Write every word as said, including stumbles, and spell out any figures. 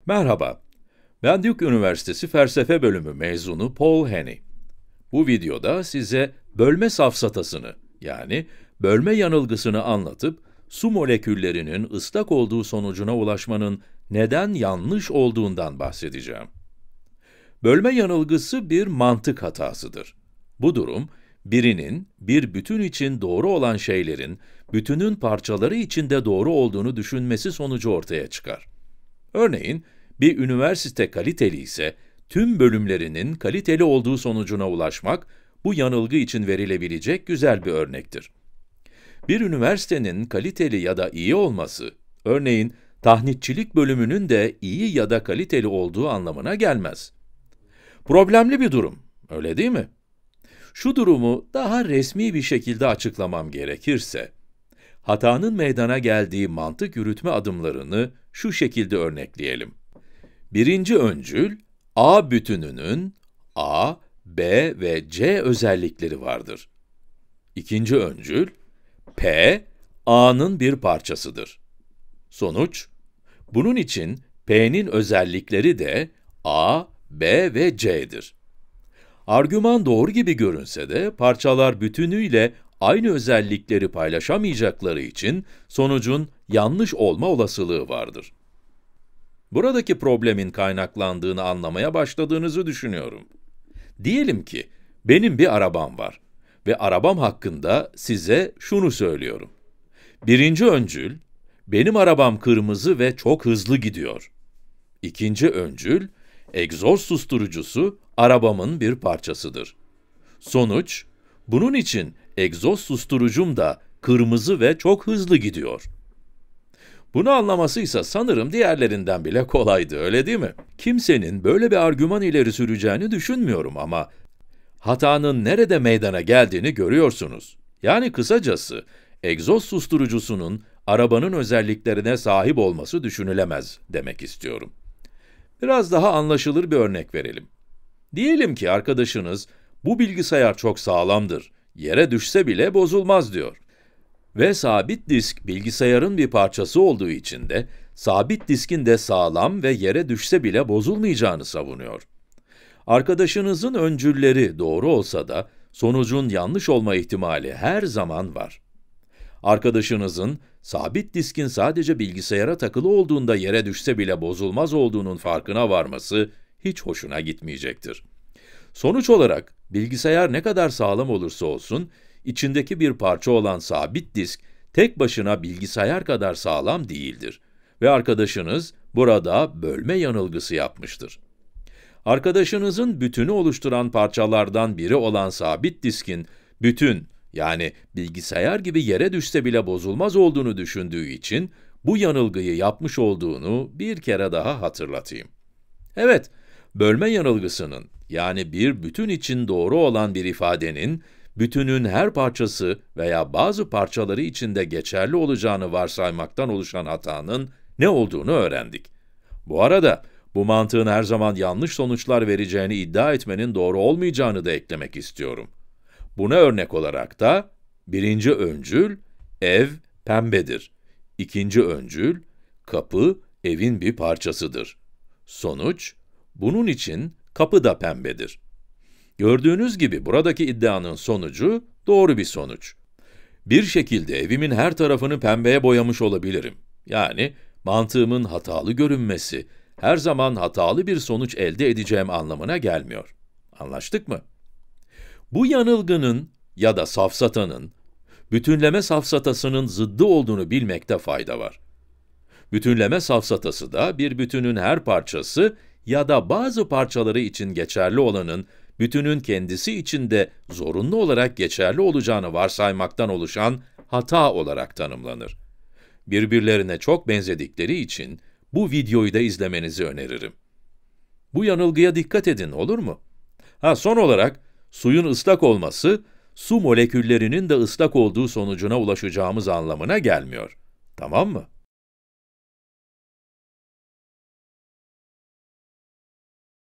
Merhaba, ben Duke Üniversitesi Felsefe Bölümü mezunu Paul Henney. Bu videoda size bölme safsatasını, yani bölme yanılgısını anlatıp, su moleküllerinin ıslak olduğu sonucuna ulaşmanın neden yanlış olduğundan bahsedeceğim. Bölme yanılgısı bir mantık hatasıdır. Bu durum, birinin, bir bütün için doğru olan şeylerin, bütünün parçaları içinde doğru olduğunu düşünmesi sonucu ortaya çıkar. Örneğin, bir üniversite kaliteli ise, tüm bölümlerinin kaliteli olduğu sonucuna ulaşmak, bu yanılgı için verilebilecek güzel bir örnektir. Bir üniversitenin kaliteli ya da iyi olması, örneğin tahnitçilik bölümünün de iyi ya da kaliteli olduğu anlamına gelmez. Problemli bir durum, öyle değil mi? Şu durumu daha resmi bir şekilde açıklamam gerekirse, hatanın meydana geldiği mantık yürütme adımlarını şu şekilde örnekleyelim. Birinci öncül, A bütününün A, B ve C özellikleri vardır. İkinci öncül, P, A'nın bir parçasıdır. Sonuç, bunun için P'nin özellikleri de A, B ve C'dir. Argüman doğru gibi görünse de parçalar bütünüyle aynı özellikleri paylaşamayacakları için sonucun yanlış olma olasılığı vardır. Buradaki problemin kaynaklandığını anlamaya başladığınızı düşünüyorum. Diyelim ki, benim bir arabam var ve arabam hakkında size şunu söylüyorum. Birinci öncül, benim arabam kırmızı ve çok hızlı gidiyor. İkinci öncül, egzoz susturucusu arabamın bir parçasıdır. Sonuç, bunun için egzoz susturucum da kırmızı ve çok hızlı gidiyor. Bunu anlaması ise sanırım diğerlerinden bile kolaydı, öyle değil mi? Kimsenin böyle bir argüman ileri süreceğini düşünmüyorum ama hatanın nerede meydana geldiğini görüyorsunuz. Yani kısacası, egzoz susturucusunun arabanın özelliklerine sahip olması düşünülemez demek istiyorum. Biraz daha anlaşılır bir örnek verelim. Diyelim ki arkadaşınız, bu bilgisayar çok sağlamdır, yere düşse bile bozulmaz diyor. Ve sabit disk bilgisayarın bir parçası olduğu için de, sabit diskin de sağlam ve yere düşse bile bozulmayacağını savunuyor. Arkadaşınızın öncülleri doğru olsa da, sonucun yanlış olma ihtimali her zaman var. Arkadaşınızın, sabit diskin sadece bilgisayara takılı olduğunda yere düşse bile bozulmaz olduğunun farkına varması, hiç hoşuna gitmeyecektir. Sonuç olarak, bilgisayar ne kadar sağlam olursa olsun, içindeki bir parça olan sabit disk, tek başına bilgisayar kadar sağlam değildir. Ve arkadaşınız, burada bölme yanılgısı yapmıştır. Arkadaşınızın bütünü oluşturan parçalardan biri olan sabit diskin, bütün, yani bilgisayar gibi yere düşse bile bozulmaz olduğunu düşündüğü için, bu yanılgıyı yapmış olduğunu bir kere daha hatırlatayım. Evet, bölme yanılgısının, yani bir bütün için doğru olan bir ifadenin, bütünün her parçası veya bazı parçaları içinde geçerli olacağını varsaymaktan oluşan hatanın ne olduğunu öğrendik. Bu arada, bu mantığın her zaman yanlış sonuçlar vereceğini iddia etmenin doğru olmayacağını da eklemek istiyorum. Buna örnek olarak da, birinci öncül, ev pembedir. İkinci öncül, kapı evin bir parçasıdır. Sonuç, bunun için kapı da pembedir. Gördüğünüz gibi buradaki iddianın sonucu doğru bir sonuç. Bir şekilde evimin her tarafını pembeye boyamış olabilirim. Yani mantığımın hatalı görünmesi, her zaman hatalı bir sonuç elde edeceğim anlamına gelmiyor. Anlaştık mı? Bu yanılgının ya da safsatanın, bütünleme safsatasının zıddı olduğunu bilmekte fayda var. Bütünleme safsatası da bir bütünün her parçası ya da bazı parçaları için geçerli olanın, bütünün kendisi için de zorunlu olarak geçerli olacağını varsaymaktan oluşan hata olarak tanımlanır. Birbirlerine çok benzedikleri için bu videoyu da izlemenizi öneririm. Bu yanılgıya dikkat edin, olur mu? Ha, son olarak, suyun ıslak olması, su moleküllerinin de ıslak olduğu sonucuna ulaşacağımız anlamına gelmiyor. Tamam mı?